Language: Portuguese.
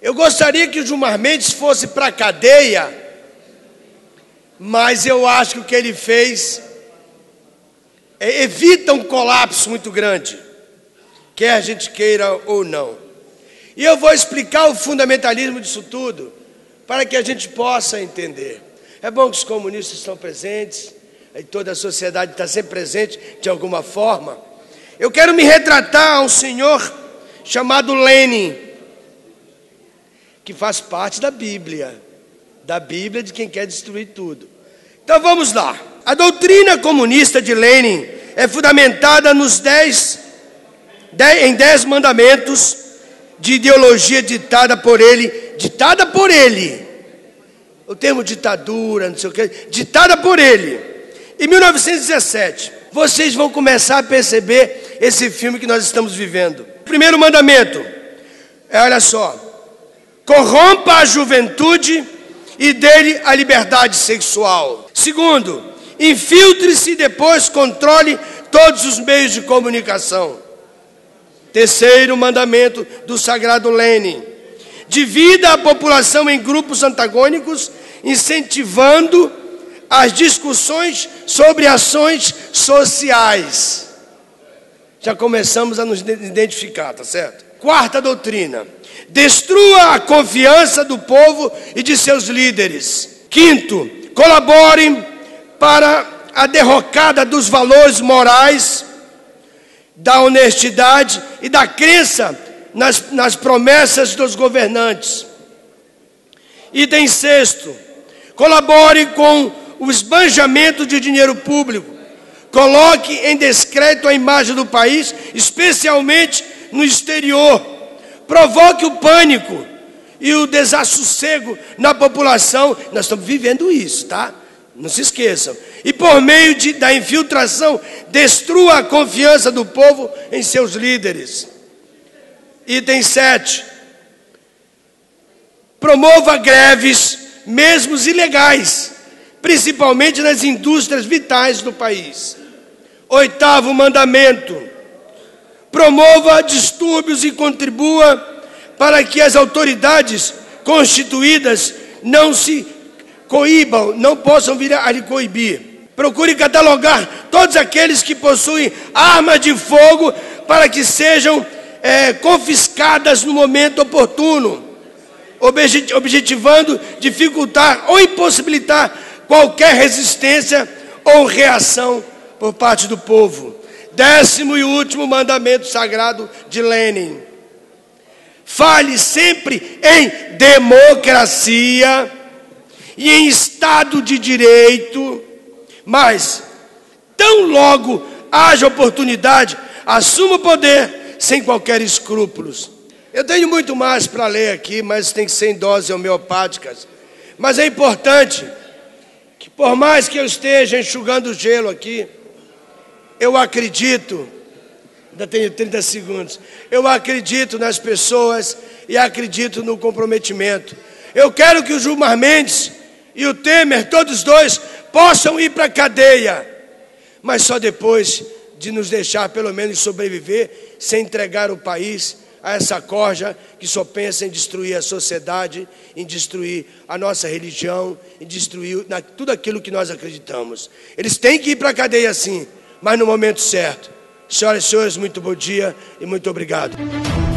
Eu gostaria que o Gilmar Mendes fosse para a cadeia, mas eu acho que o que ele fez evita um colapso muito grande, quer a gente queira ou não. E eu vou explicar o fundamentalismo disso tudo, para que a gente possa entender. É bom que os comunistas estão presentes, e toda a sociedade está sempre presente de alguma forma. Eu quero me retratar a um senhor chamado Lenin, que faz parte da Bíblia de quem quer destruir tudo. Então vamos lá. A doutrina comunista de Lenin é fundamentada em 10 mandamentos de ideologia ditada por ele. O termo ditadura, não sei o que, ditada por ele. Em 1917, vocês vão começar a perceber esse filme que nós estamos vivendo. O primeiro mandamento é, olha só, corrompa a juventude e dele a liberdade sexual. Segundo, infiltre-se e depois controle todos os meios de comunicação. Terceiro mandamento do sagrado Lenin, divida a população em grupos antagônicos, incentivando as discussões sobre ações sociais. Já começamos a nos identificar, tá certo? Quarta doutrina, destrua a confiança do povo e de seus líderes. Quinto, colabore para a derrocada dos valores morais, da honestidade e da crença nas promessas dos governantes. Item sexto, colabore com o esbanjamento de dinheiro público. Coloque em descrédito a imagem do país, especialmente no exterior. Provoque o pânico e o desassossego na população. Nós estamos vivendo isso, tá? Não se esqueçam. E por meio da infiltração, destrua a confiança do povo em seus líderes. Item 7. Promova greves, mesmo ilegais, principalmente nas indústrias vitais do país. Oitavo mandamento. Promova distúrbios e contribua para que as autoridades constituídas não se coíbam, não possam vir a lhe coibir. Procure catalogar todos aqueles que possuem armas de fogo para que sejam confiscadas no momento oportuno, objetivando dificultar ou impossibilitar qualquer resistência ou reação por parte do povo. 10º e último mandamento sagrado de Lenin. Fale sempre em democracia e em Estado de Direito, mas, tão logo haja oportunidade, assuma o poder sem qualquer escrúpulos. Eu tenho muito mais para ler aqui, mas tem que ser em doses homeopáticas. Mas é importante que, por mais que eu esteja enxugando o gelo aqui, eu acredito, ainda tenho 30 segundos, eu acredito nas pessoas e acredito no comprometimento. Eu quero que o Gilmar Mendes e o Temer, todos dois, possam ir para a cadeia, mas só depois de nos deixar pelo menos sobreviver, sem entregar o país a essa corja que só pensa em destruir a sociedade, em destruir a nossa religião, em destruir tudo aquilo que nós acreditamos. Eles têm que ir para a cadeia sim, mas no momento certo. Senhoras e senhores, muito bom dia e muito obrigado.